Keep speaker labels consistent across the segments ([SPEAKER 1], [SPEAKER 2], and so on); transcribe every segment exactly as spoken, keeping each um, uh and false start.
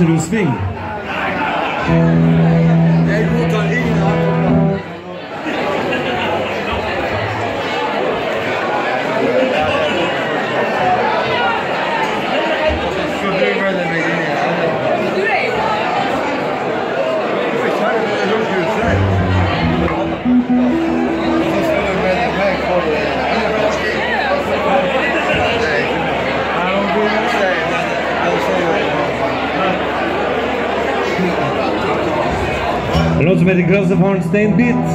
[SPEAKER 1] retrosving.
[SPEAKER 2] Jeg godtar ingen andre. Skal du melde meg inn i her? Du er jo. Jeg kjære, det er jo ikke selv. Så skal du melde meg for det.
[SPEAKER 1] Det er noe som heter Grassefaren Steinbit.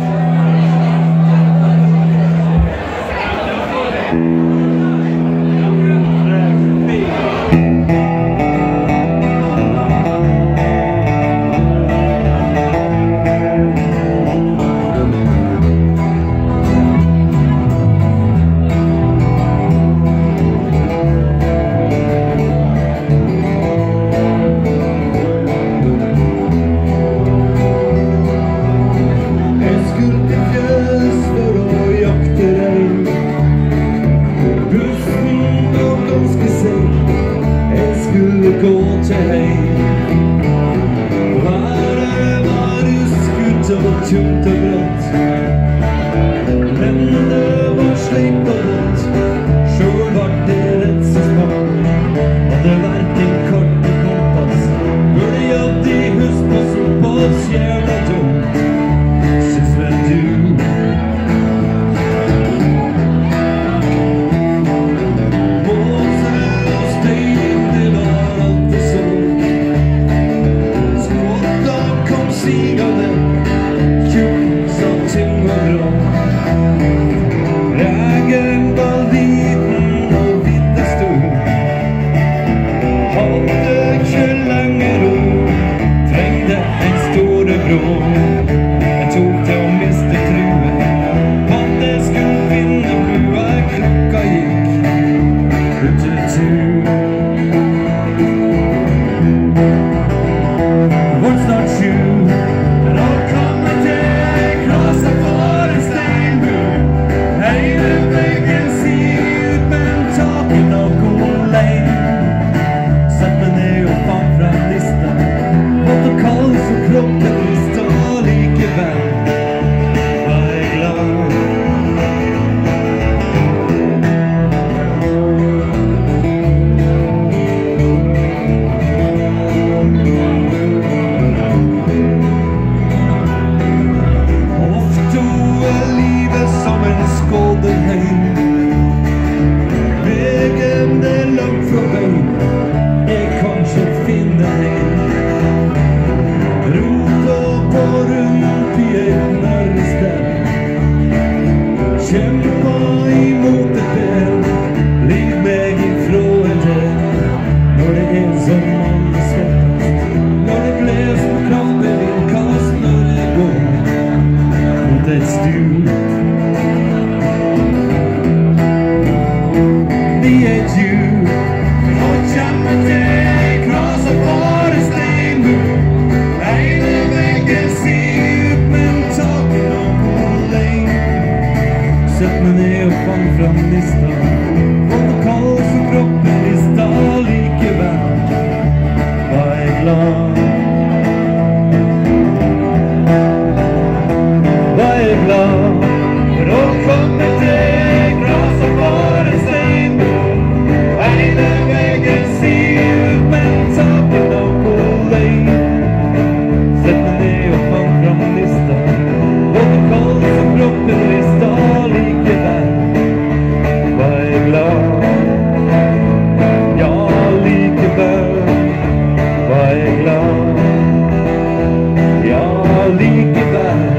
[SPEAKER 1] Tungt og blått, men det var sleipt og blått. Sjøl var det rett så smart. Hadde hverken kart og kompass. Burde jatt i husk på såpass jævla dumt. Syns vel du. Måse og stein, det var alt det så. Skåta kom sigende. Rägen var liten och vitt stor. Hadde ikke lenge ro. Trengte en store bro. Jeg tok til å miste true. Hadde skulle finne blua. Klokka gikk ute tur. Vårt snart sju. Men da kom jeg til klasa for en steinbur. Hele veggen sier ut, men taket av god lein. Sett meg ned og fant frem lista. Måtte kalde så kroppen lista likevel. Var jeg glad. Ofte er livet som en skådenheim. Vegen er langt fra veien. Jeg kan ikke finne heim. Rota på rundt i et nærmested. Kjempa imot et ben. Liv meg ifra en del. Når det er som alle svettast. Når det bles på kroppen din kast. Når det går mot et stup. The edge you og kjempe til krasa for en steinbur. Hele veggen sier ut, men taket av god lein. Sett meg ned og fant frem lista. Måtte kald så kroppen lista likevel. Var jeg glad. Var jeg glad for å komme til krasa for en steinbur. Hele veggen sier ut, men taket av god lein. Sett meg ned og fant frem lista. Både kald så kroppen lista likevel. Var jeg glad. Ja, likevel. Var jeg glad. Ja, likevel.